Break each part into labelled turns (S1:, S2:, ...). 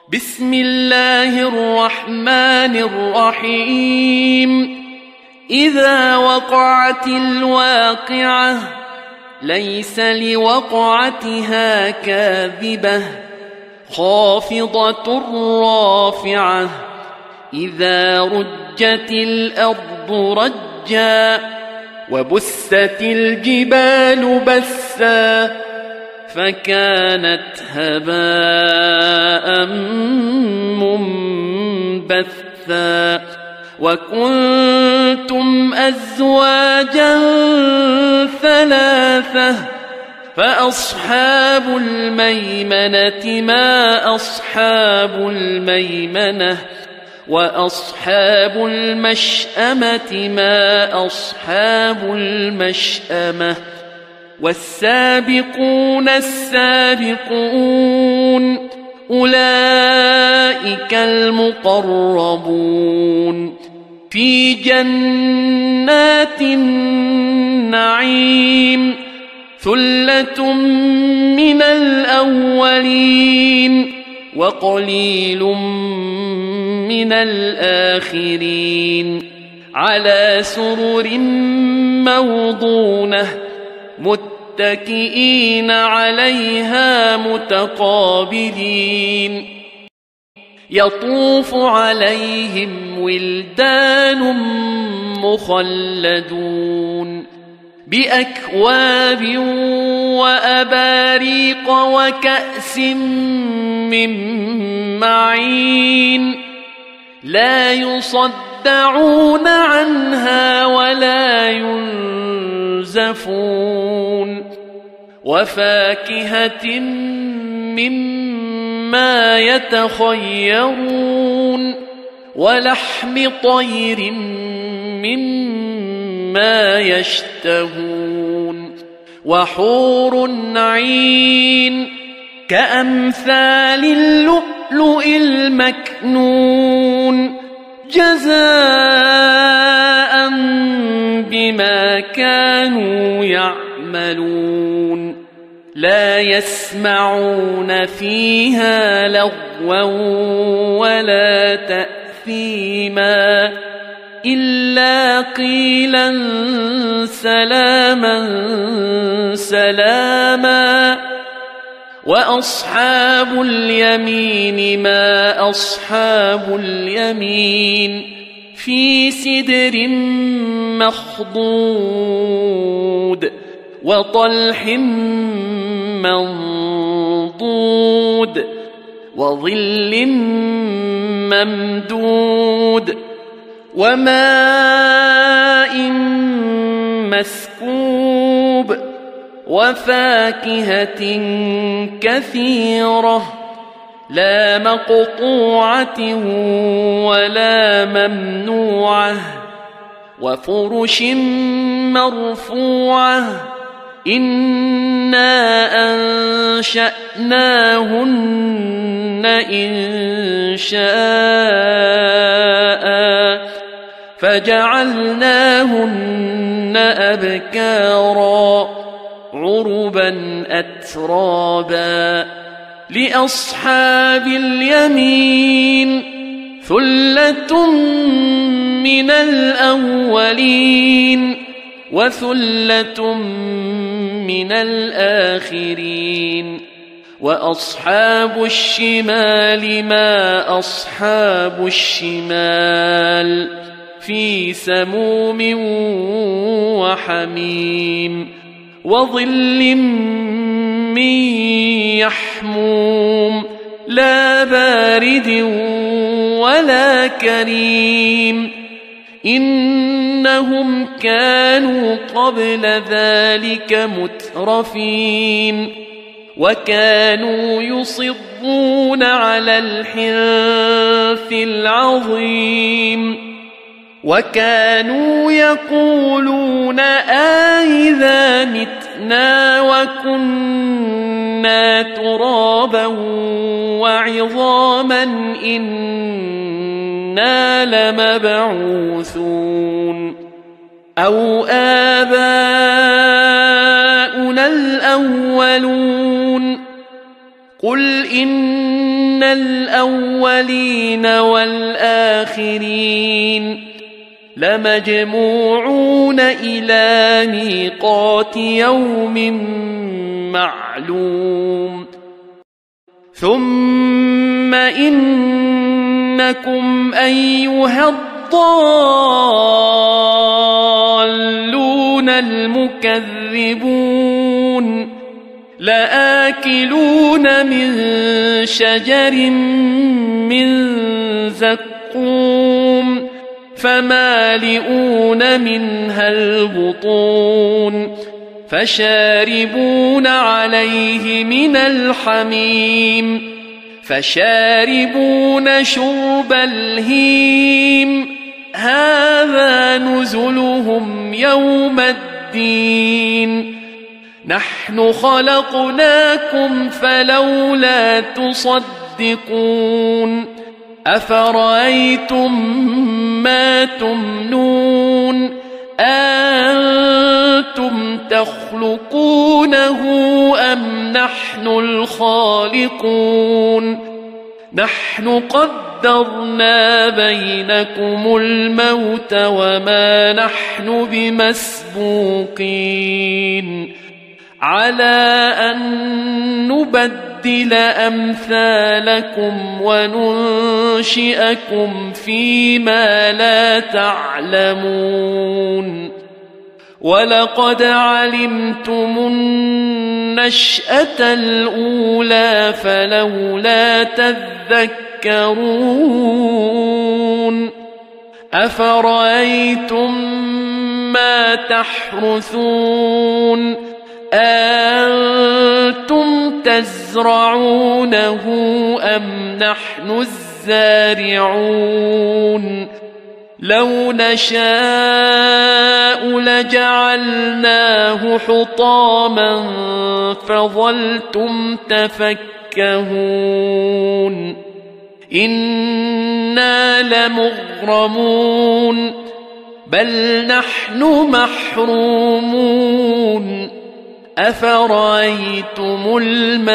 S1: بسم الله الرحمن الرحيم إذا وقعت الواقعة ليس لوقعتها كاذبة خافضة رافعة إذا رجت الأرض رجا وبست الجبال بسا فكانت هباء منبثا وكنتم أزواجا ثلاثة فأصحاب الميمنة ما أصحاب الميمنة وأصحاب المشأمة ما أصحاب المشأمة والسابقون السابقون أولئك المقربون في جنات النعيم ثلة من الأولين وقليل من الآخرين على سرر موضونة متكئين عليها متقابلين يطوف عليهم ولدان مخلدون بأكواب وأباريق وكأس من معين لا يصدعون عنها ولا ينزفون وفاكهة مما يتخيرون ولحم طير مما يشتهون وحور عين كأمثال اللؤلؤ المكنون جزاء بما كانوا يعملون لا يسمعون فيها لغوا ولا تأثيما إلا قيلا سلاما سلاما وأصحاب اليمين ما أصحاب اليمين في سدر مخضود وطلح منضود وظل ممدود وماء مسكوب وفاكهة كثيرة لا مقطوعة ولا ممنوعة وفرش مرفوعة إنا أنشأناهن إن شاء فجعلناهن أبكارا عربا أترابا لأصحاب اليمين ثلة من الأولين وثلة من الآخرين وأصحاب الشمال ما أصحاب الشمال في سموم وحميم وظل من يحموم لا بارد ولا كريم إنهم كانوا قبل ذلك مترفين وكانوا يصرون على الحنث العظيم وكانوا يقولون أإذا متنا وكنا ترابا وعظاما إنا لمبعوثون أو آباؤنا الأولون قل إن الأولين والآخرين لمجموعون إلى ميقات يوم معلوم ثم إنكم أيها الضالون المكذبون لآكلون من شجر من زقوم فمالئون منها البطون فشاربون عليه من الحميم فشاربون شرب الهيم هذا نزلهم يوم الدين نحن خلقناكم فلولا تصدقون أفرأيتم ما تمنون أنتم تخلقونه أم نحن الخالقون نحن قدرنا بينكم الموت وما نحن بمسبوقين على أن نبدل أمثالكم وننشئكم فيما لا تعلمون ولقد علمتم النشأة الأولى فلولا تذكرون أفرأيتم ما تحرثون أنتم تزرعونه أم نحن الزارعون لو نشاء لجعلناه حطاما فظلتم تفكهون إنا لمغرمون بل نحن محرومون أفرأيتم الماء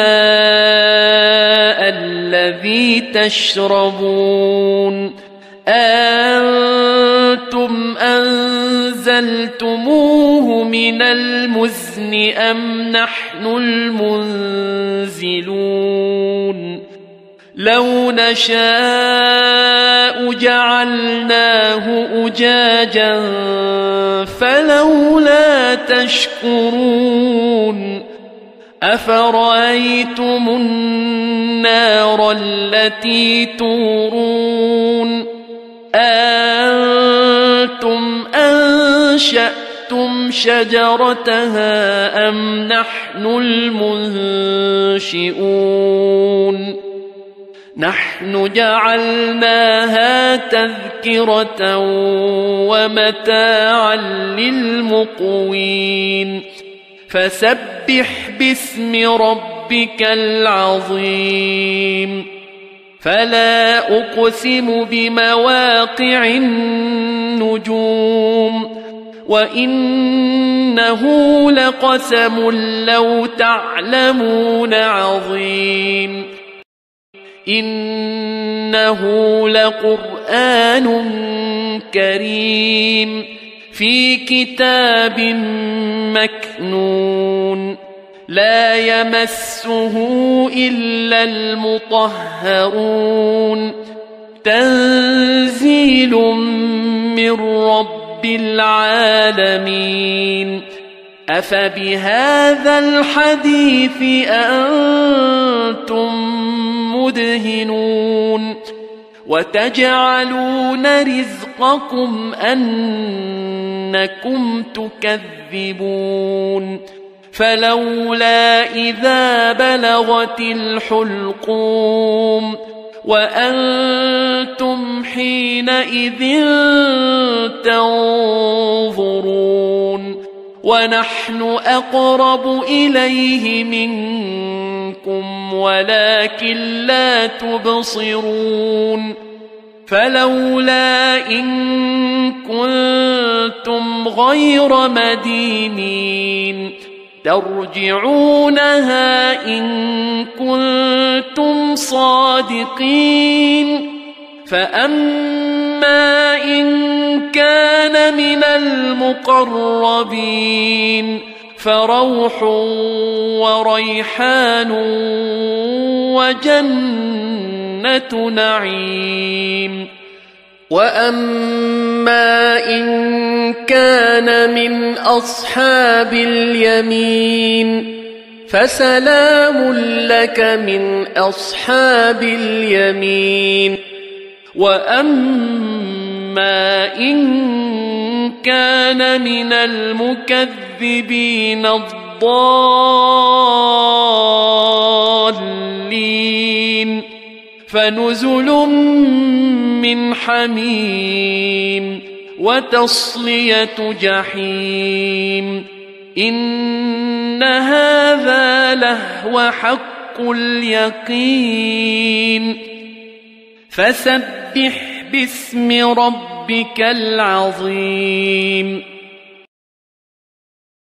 S1: الذي تشربون أنتم أنزلتموه من المزن أم نحن المنزلون لو نشاء جعلناه أجاجا فلولا تشكرون أفرأيتم النار التي تورون أنتم أنشأتم شجرتها أم نحن المنشئون نحن جعلناها تذكرة ومتاعا للمقوين فسبح باسم ربك العظيم فلا أقسم بمواقع النجوم وإنه لقسم لو تعلمون عظيم إنه لقرآن كريم في كتاب مكنون لا يمسه إلا المطهرون تنزيل من رب العالمين أفبهذا الحديث أنتم مدهنون وتجعلون رزقكم أنكم تكذبون فلولا إذا بلغت الحلقوم وأنتم حينئذ تنظرون ونحن أقرب إليه منكم ولكن لا تبصرون فلولا إن كنتم غير مدينين ترجعونها إن كنتم صادقين فأما إن كان من المقربين فروح وريحان وجنة نعيم وأما إن كان من أصحاب اليمين فسلام لك من أصحاب اليمين وأما إن كان من المكذبين الضالين فنزل من حميم وتصلية جحيم إن هذا لهو حق اليقين فسبح باسم ربك العظيم